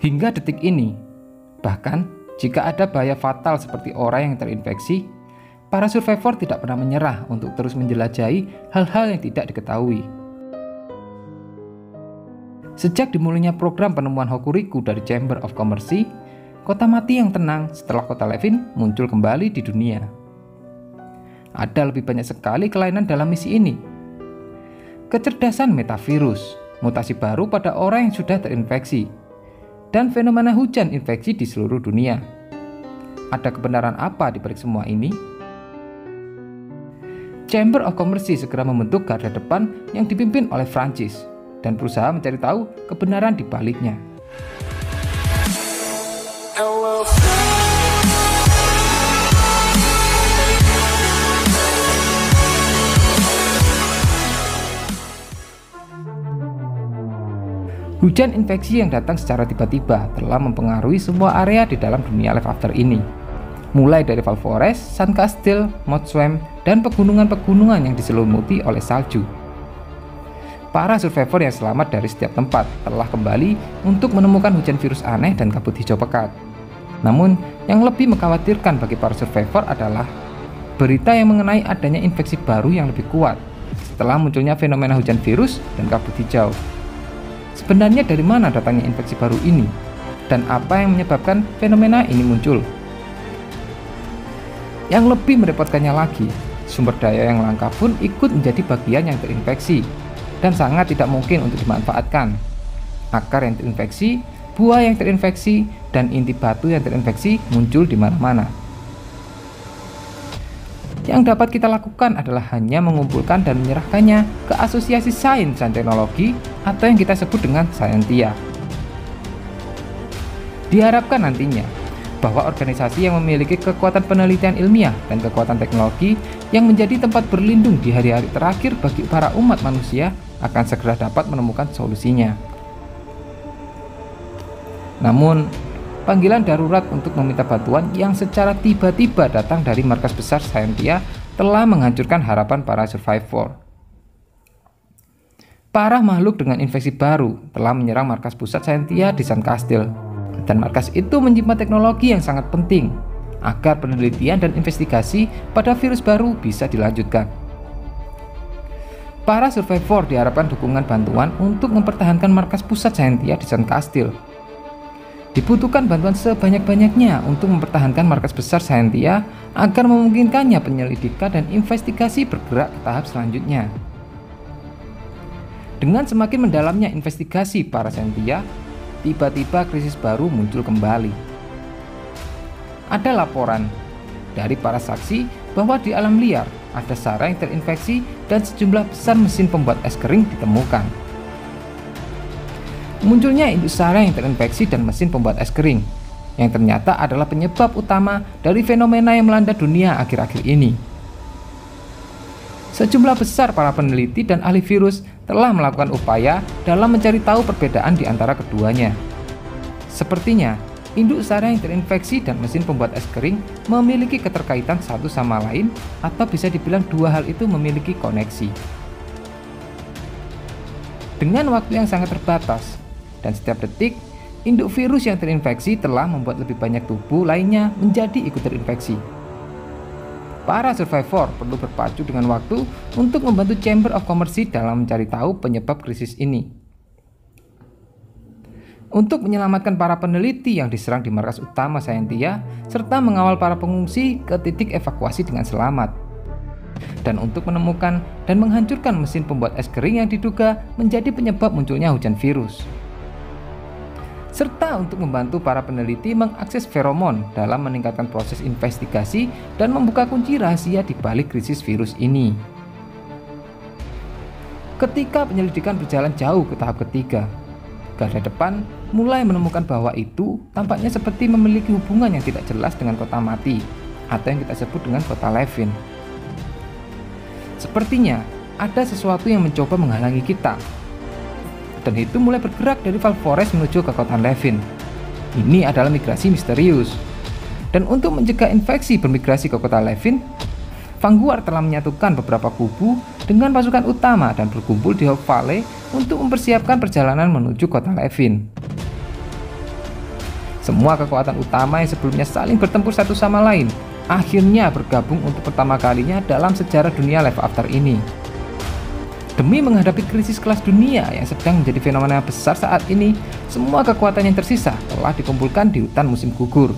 Hingga detik ini, bahkan jika ada bahaya fatal seperti orang yang terinfeksi, para survivor tidak pernah menyerah untuk terus menjelajahi hal-hal yang tidak diketahui. Sejak dimulainya program penemuan Hokuriku dari Chamber of Commerce, kota mati yang tenang setelah kota Levin muncul kembali di dunia. Ada lebih banyak sekali kelainan dalam misi ini. Kecerdasan metavirus, mutasi baru pada orang yang sudah terinfeksi, dan fenomena hujan infeksi di seluruh dunia. Ada kebenaran apa di balik semua ini? Chamber of Commerce segera membentuk garda depan yang dipimpin oleh Francis dan berusaha mencari tahu kebenaran di baliknya. Hujan infeksi yang datang secara tiba-tiba telah mempengaruhi semua area di dalam dunia LifeAfter ini. Mulai dari Voucher, Sandkastil, Motswam, dan pegunungan-pegunungan yang diselumuti oleh salju. Para survivor yang selamat dari setiap tempat telah kembali untuk menemukan hujan virus aneh dan kabut hijau pekat. Namun, yang lebih mengkhawatirkan bagi para survivor adalah berita yang mengenai adanya infeksi baru yang lebih kuat setelah munculnya fenomena hujan virus dan kabut hijau. Sebenarnya dari mana datangnya infeksi baru ini? Dan apa yang menyebabkan fenomena ini muncul? Yang lebih merepotkannya lagi, sumber daya yang langka pun ikut menjadi bagian yang terinfeksi dan sangat tidak mungkin untuk dimanfaatkan. Akar yang terinfeksi, buah yang terinfeksi, dan inti batu yang terinfeksi muncul di mana-mana. Yang dapat kita lakukan adalah hanya mengumpulkan dan menyerahkannya ke Asosiasi Sains dan Teknologi atau yang kita sebut dengan Scientia. Diharapkan nantinya bahwa organisasi yang memiliki kekuatan penelitian ilmiah dan kekuatan teknologi yang menjadi tempat berlindung di hari-hari terakhir bagi para umat manusia akan segera dapat menemukan solusinya. Namun, panggilan darurat untuk meminta bantuan yang secara tiba-tiba datang dari markas besar Scientia telah menghancurkan harapan para survivor. Para makhluk dengan infeksi baru telah menyerang markas pusat Scientia di Sandkastil, dan markas itu menyimpan teknologi yang sangat penting agar penelitian dan investigasi pada virus baru bisa dilanjutkan. Para survivor diharapkan dukungan bantuan untuk mempertahankan markas pusat Scientia di Sandkastil. Dibutuhkan bantuan sebanyak-banyaknya untuk mempertahankan markas besar Scientia agar memungkinkannya penyelidikan dan investigasi bergerak ke tahap selanjutnya. Dengan semakin mendalamnya investigasi para Scientia, tiba-tiba krisis baru muncul kembali. Ada laporan dari para saksi bahwa di alam liar ada sarang yang terinfeksi dan sejumlah besar mesin pembuat es kering ditemukan. Munculnya induk sarang yang terinfeksi dan mesin pembuat es kering, yang ternyata adalah penyebab utama dari fenomena yang melanda dunia akhir-akhir ini. Sejumlah besar para peneliti dan ahli virus telah melakukan upaya dalam mencari tahu perbedaan di antara keduanya. Sepertinya, induk sarang yang terinfeksi dan mesin pembuat es kering memiliki keterkaitan satu sama lain, atau bisa dibilang dua hal itu memiliki koneksi. Dengan waktu yang sangat terbatas, dan setiap detik, induk virus yang terinfeksi telah membuat lebih banyak tubuh lainnya menjadi ikut terinfeksi. Para survivor perlu berpacu dengan waktu untuk membantu Chamber of Commerce dalam mencari tahu penyebab krisis ini. Untuk menyelamatkan para peneliti yang diserang di markas utama Scientia, serta mengawal para pengungsi ke titik evakuasi dengan selamat. Dan untuk menemukan dan menghancurkan mesin pembuat es kering yang diduga menjadi penyebab munculnya hujan virus. Serta untuk membantu para peneliti mengakses feromon dalam meningkatkan proses investigasi dan membuka kunci rahasia di balik krisis virus ini. Ketika penyelidikan berjalan jauh ke tahap ketiga, garda depan mulai menemukan bahwa itu tampaknya seperti memiliki hubungan yang tidak jelas dengan kota mati, atau yang kita sebut dengan kota Levin. Sepertinya ada sesuatu yang mencoba menghalangi kita, dan itu mulai bergerak dari Voucher menuju ke kota Levin. Ini adalah migrasi misterius. Dan untuk mencegah infeksi bermigrasi ke kota Levin, Voucher telah menyatukan beberapa kubu dengan pasukan utama dan berkumpul di Valley untuk mempersiapkan perjalanan menuju kota Levin. Semua kekuatan utama yang sebelumnya saling bertempur satu sama lain akhirnya bergabung untuk pertama kalinya dalam sejarah dunia LifeAfter ini. Demi menghadapi krisis kelas dunia yang sedang menjadi fenomena besar saat ini, semua kekuatan yang tersisa telah dikumpulkan di hutan musim gugur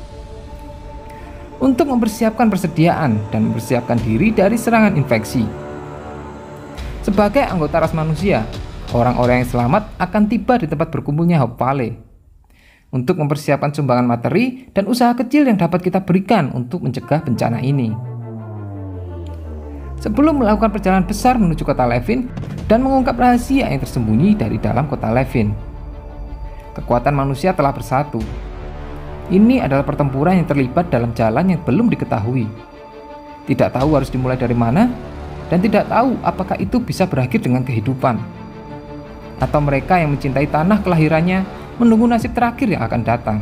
untuk mempersiapkan persediaan dan mempersiapkan diri dari serangan infeksi. Sebagai anggota ras manusia, orang-orang yang selamat akan tiba di tempat berkumpulnya Hope Valley untuk mempersiapkan sumbangan materi dan usaha kecil yang dapat kita berikan untuk mencegah bencana ini. Sebelum melakukan perjalanan besar menuju Kota Levin dan mengungkap rahasia yang tersembunyi dari dalam Kota Levin, kekuatan manusia telah bersatu. Ini adalah pertempuran yang terlibat dalam jalan yang belum diketahui. Tidak tahu harus dimulai dari mana, dan tidak tahu apakah itu bisa berakhir dengan kehidupan. Atau mereka yang mencintai tanah kelahirannya menunggu nasib terakhir yang akan datang.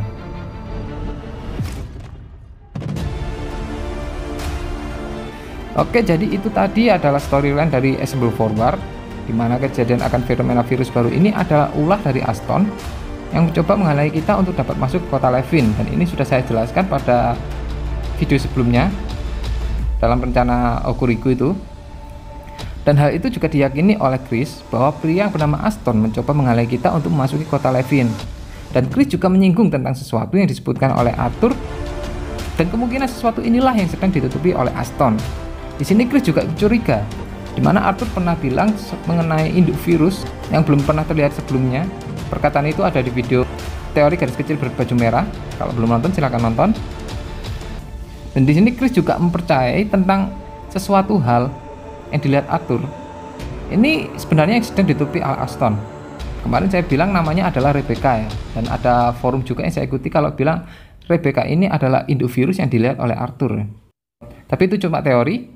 Oke, jadi itu tadi adalah storyline dari Assemble Forward, di mana kejadian akan fenomena virus baru ini adalah ulah dari Aston yang mencoba menghalangi kita untuk dapat masuk ke Kota Levin, dan ini sudah saya jelaskan pada video sebelumnya dalam rencana Akulaku itu. Dan hal itu juga diyakini oleh Chris bahwa pria yang bernama Aston mencoba menghalangi kita untuk memasuki Kota Levin. Dan Chris juga menyinggung tentang sesuatu yang disebutkan oleh Arthur, dan kemungkinan sesuatu inilah yang sedang ditutupi oleh Aston. Di sini Chris juga curiga, di mana Arthur pernah bilang mengenai induk virus yang belum pernah terlihat sebelumnya. Perkataan itu ada di video teori garis kecil berbaju merah. Kalau belum nonton silahkan nonton. Dan di sini Chris juga mempercayai tentang sesuatu hal yang dilihat Arthur. Ini sebenarnya yang sedang ditutupi oleh Aston. Kemarin saya bilang namanya adalah Rebecca ya, dan ada forum juga yang saya ikuti kalau bilang Rebecca ini adalah induk virus yang dilihat oleh Arthur. Tapi itu cuma teori.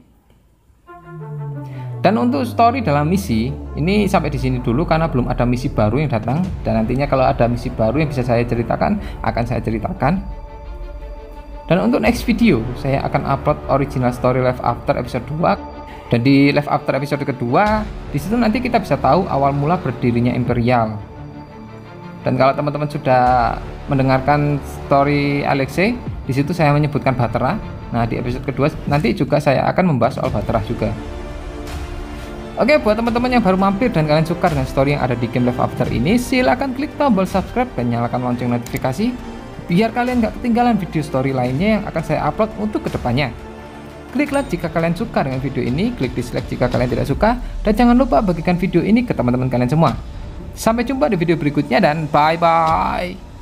Dan untuk story dalam misi ini sampai di sini dulu karena belum ada misi baru yang datang, dan nantinya kalau ada misi baru yang bisa saya ceritakan akan saya ceritakan. Dan untuk next video saya akan upload original story LifeAfter episode 2, dan di LifeAfter episode kedua disitu nanti kita bisa tahu awal mula berdirinya Imperial. Dan kalau teman-teman sudah mendengarkan story Alexei, disitu saya menyebutkan Batera. Nah di episode kedua nanti juga saya akan membahas soal Batera juga. Oke, buat teman-teman yang baru mampir dan kalian suka dengan story yang ada di game LifeAfter ini, silahkan klik tombol subscribe dan nyalakan lonceng notifikasi biar kalian gak ketinggalan video story lainnya yang akan saya upload untuk kedepannya. Klik like jika kalian suka dengan video ini, klik dislike jika kalian tidak suka, dan jangan lupa bagikan video ini ke teman-teman kalian semua. Sampai jumpa di video berikutnya dan bye-bye.